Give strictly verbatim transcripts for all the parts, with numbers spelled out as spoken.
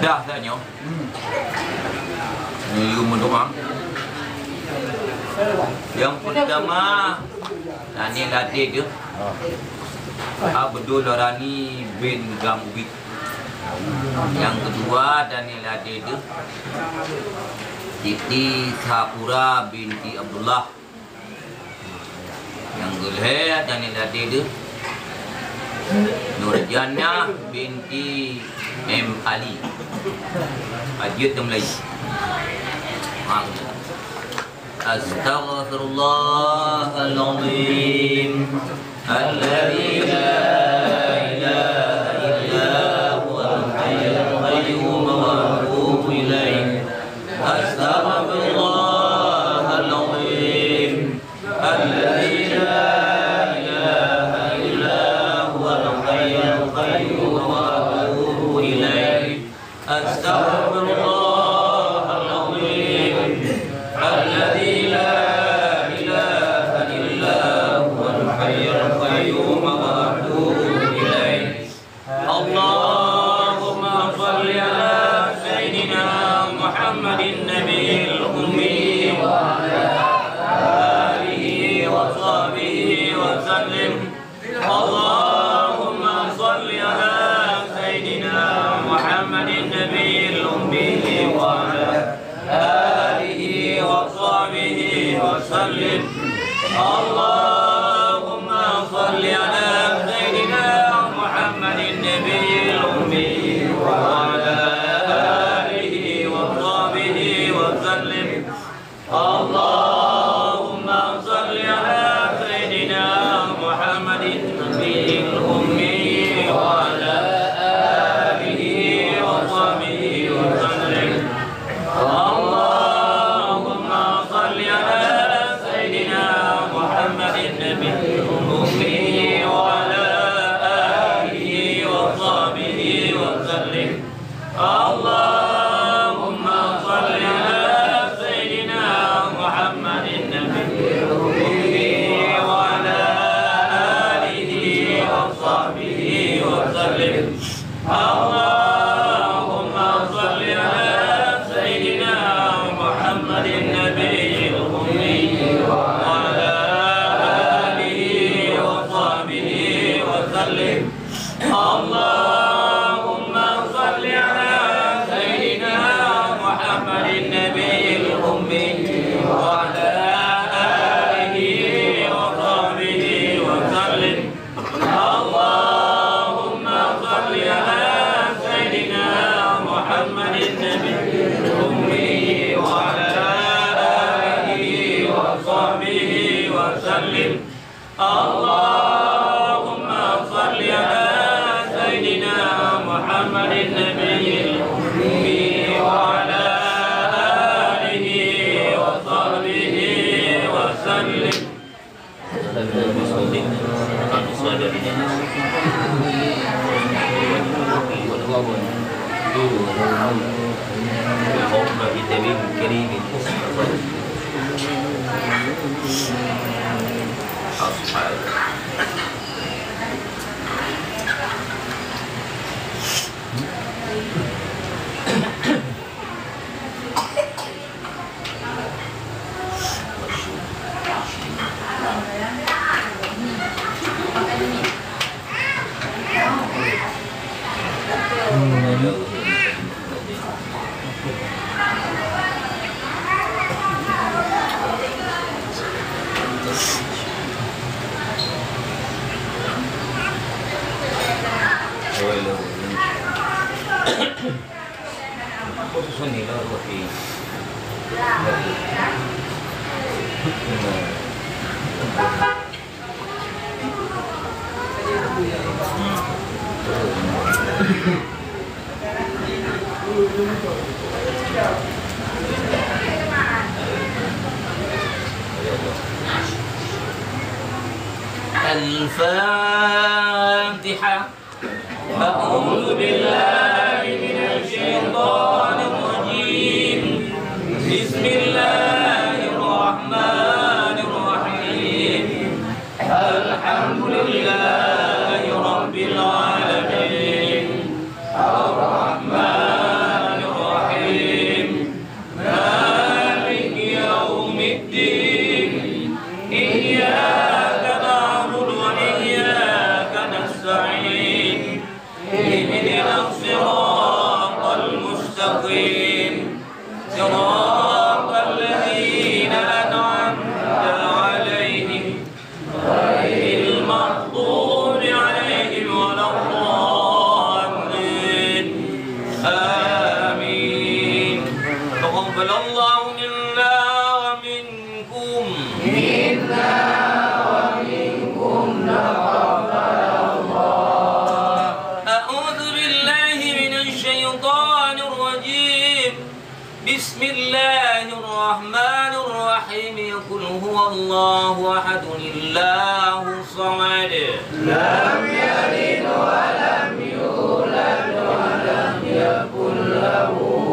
Dah tanya. Ini berdoa. Yang pertama, Daniel Ladid dia. Abdul Rani bin Gambit. Yang kedua, Daniel Ladid dia. Siti Sapura binti Abdullah. Yang kedua, Daniel Ladid dia. Nurjana binti M. Ali. Ajit yang Melayu. Astaghfirullahaladzim alladzi la ilaha illa huwal hayyul qayyum wa atubu ilaih. Astaghfirullahaladzim alladzi la ilaha illa huwal hayyul qayyum wa atubu ilaih. Astaghfirullah الذي لا إله إلا هو الحي القيوم وأتوب إليه. اللهم صل على سيدنا محمد النبي الأمي وعلى آله وصحبه وسلم. اللهم صل على سيدنا محمد النبي الأمي وعلى وصحبه وسلم. اللهم صل على سيدنا محمد النبي الأمي وعلى آله وصحبه وسلم. اللهم صل على سيدنا محمد النبي الأمي وعلى آله وصحبه وسلم. اللهم صل على سيدنا محمد النبي الأمي وعلى آله وصحبه وسلم. اللهم صل على سيدنا محمد النبي الأمي وعلى آله وصحبه وسلم. اللهم صل على سيدنا محمد النبي الأمي وعلى آله وصحبه وسلم. اللهم صل على سيدنا محمد النبي الأمي وعلى آله وصحبه وسلم. اللهم صل على سيدنا محمد النبي الأمي وعلى آله وصحبه وسلم. الفاتحة. أعوذ بالله من الشيطان الرجيم. بسم الله الرحمن الرحيم. الحمد لله رب العالمين الرحمن المستقيم صراط الذين أنعمت عليهم غير المغضوب عليهم ولا الضالين آمين. تقبل الله منا ومنكم منا ومنكم تقبل الله. أعوذ بالله من الشيطان الرجيم. بسم الله الرحمن الرحيم. قل هو الله أحد الله الصمد لم يلد ولم يولد ولم يكن له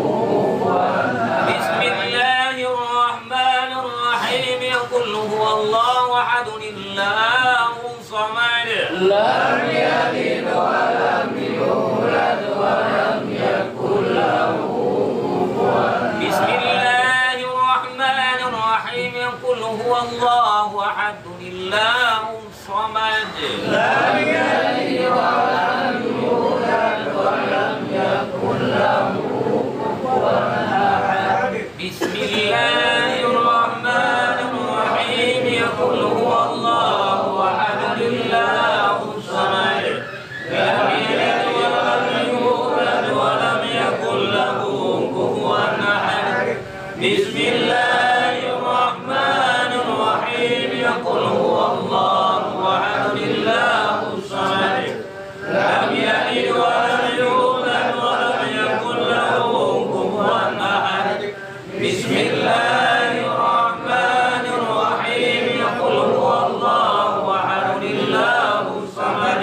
كفوا أحد. بسم الله الرحمن الرحيم. قل هو الله أحد الله الصمد لم يلد ولم يولد ولم يكن له كفوا أحد. بسم الله الرحمن الرحيم. قل هو الله أحد الله الصمد لم يلد ولم يولد ولم يكن له كفوا أحد. بسم الله الرحمن الرحيم. قل هو الله أحد الله الصمد لم يلد ولم يولد ولم يكن له كفوا أحد. بسم الله الرحمن الرحيم. قل هو الله أحد الله الصمد لم يلد ولم يولد ولم يكن له كفوا أحد. بسم الله الرحمن الرحيم. قل هو الله أحد الله الصمد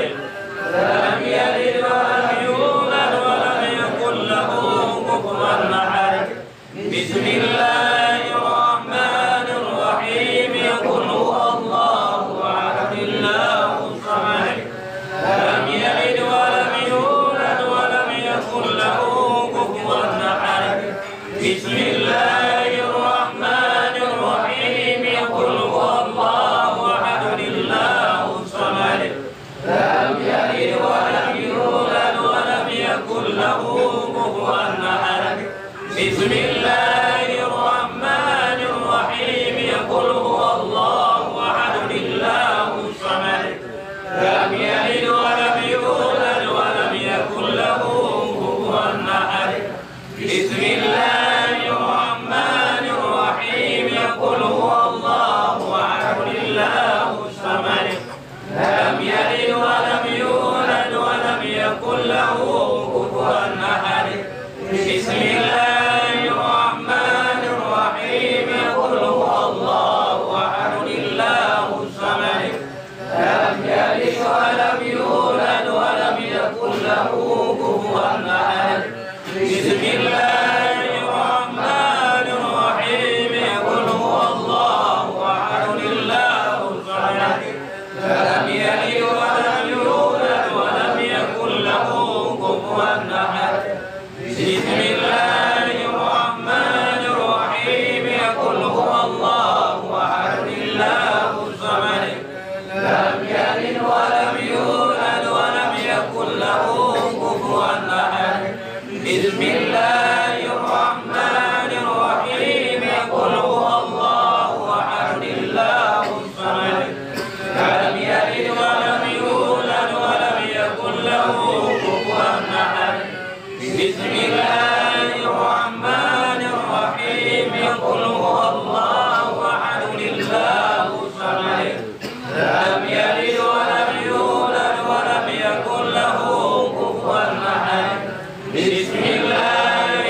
لم يلد ولم يولد ولم يكن له كفوا أحد. بسم الله الرحمن الرحيم. قل هو الله أحد الله الصمد لم يلد ولم يولد ولم يكن له كفوا أحد. بسم الله الرحمن الرحيم. قل هو الله أحد الله الصمد لم يلد ولم يولد ولم يكن له كفوا أحد. بسم الله الرحمن الرحيم. قل هو الله أحد الله الصمد لم يلد ولم يولد ولم يكن له كفوا أحد. بسم الله الرحمن الرحيم. قل هو الله أحد الله الصمد لم يلد ولم يولد ولم يكن له كفوا أحد. بسم الله الرحمن الرحيم. قل هو الله أحد الله الصمد لم يلد ولم يولد ولم يكن له كفوا أحد. بسم الله الرحمن الرحيم. قل هو الله أحد الله الصمد لم يلد ولم يولد ولم يكن له كفوا أحد. بسم الله الرحمن الرحيم. قل هو الله أحد الله الصمد لم يلد ولم يولد ولم يكن له كفوا أحد. بسم الله الرحمن الرحيم. قل هو الله أحد الله الصمد لم يلد ولم يولد ولم يكن له كفوا أحد. بسم الله الرحمن الرحيم. قل هو الله أحد الله الصمد لم يلد ولم يولد ولم يكن له كفوا أحد. بسم الله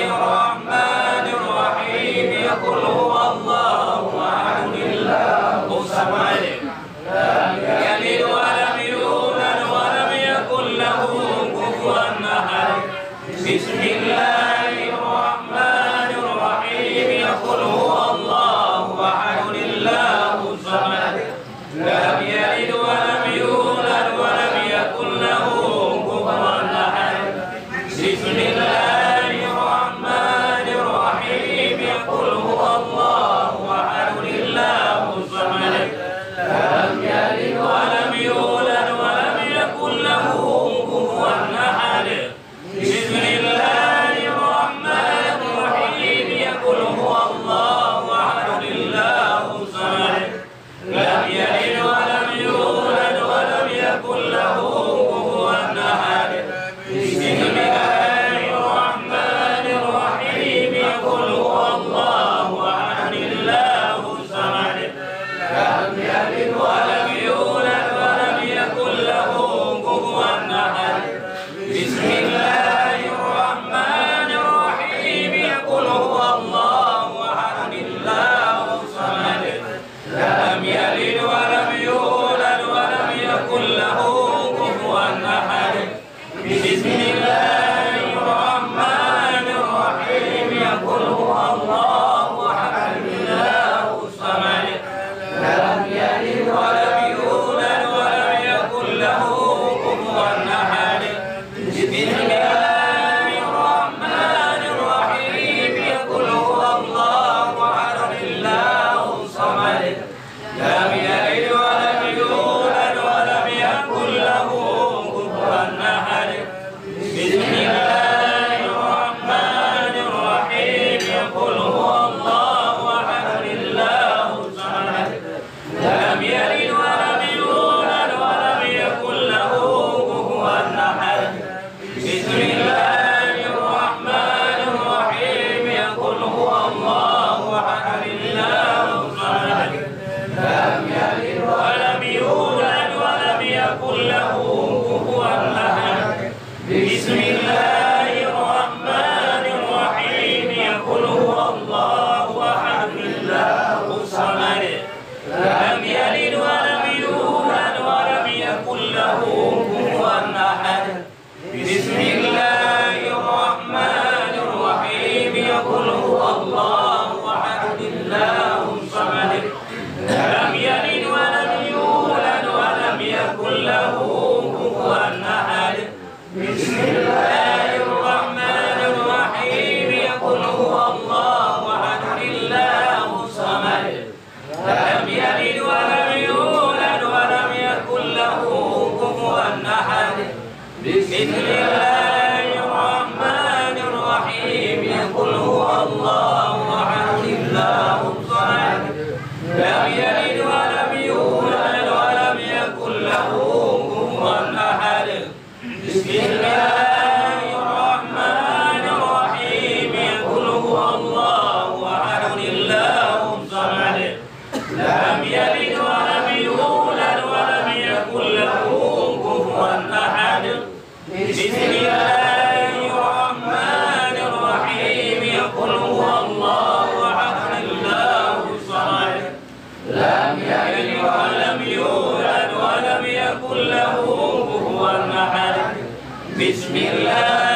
Bismillah.